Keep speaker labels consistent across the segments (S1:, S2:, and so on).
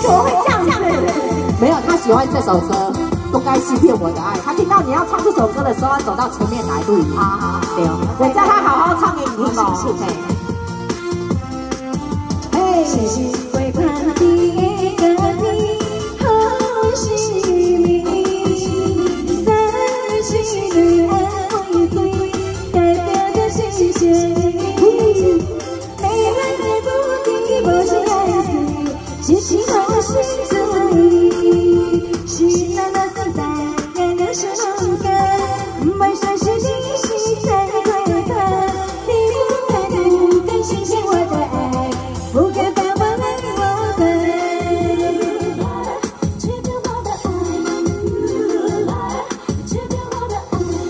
S1: 怎么会这样子？没有，他喜欢这首歌，不该欺骗我的爱。他听到你要唱这首歌的时候，他走到前面来录影。好，对哦，我叫他好好唱给你听哦。嘿，会怕的个你，好心灵，三心的爱会对，代表着谢谢你。没人在不停保持爱思，谢谢好心注意，是那那自在，让人生感，满山是惊喜才会快乐。你不敢谢谢我的爱，不敢把我爱我的，欺骗我的爱，欺骗我的爱，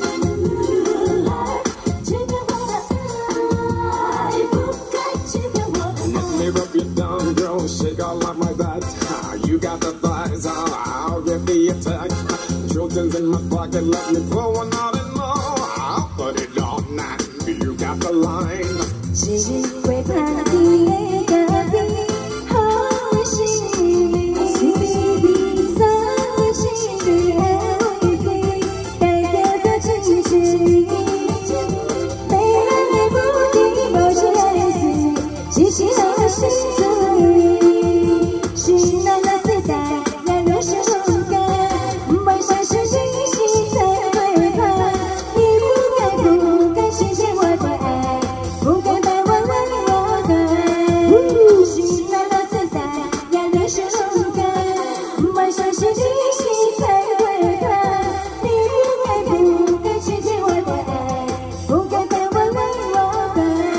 S1: 欺骗我的爱，不该欺骗我的爱。Let me rub you down, girl, shake out like my that. You got the thighs, I'll get the attack. Children's in my pocket, let me pull one out and low. I'll put it on that. You got the line. 是会怕的个你，好心灵，三心的爱会对，代表着真心。没人来不停保持爱思，谢谢好心注意，是那那自在，让人生感，满山是惊喜才会怕。你不敢谢谢我的爱，不敢把我爱我的，是那那自在，让人生感，满山是惊喜才会怕。你不敢谢谢我的爱，不敢把我爱我的。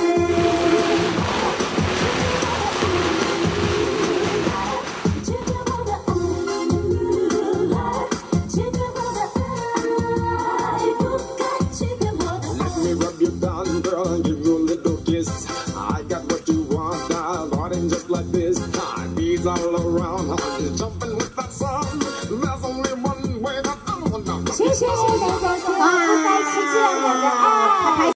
S1: 欺骗我的爱，欺骗我的爱，不该欺骗我的爱。Let me rub you down, girl, and give you a little kiss. I got what you want, now, partying just like this. Bees all around, I'm jumping with that sun. There's only one way that I wanna. 谢谢。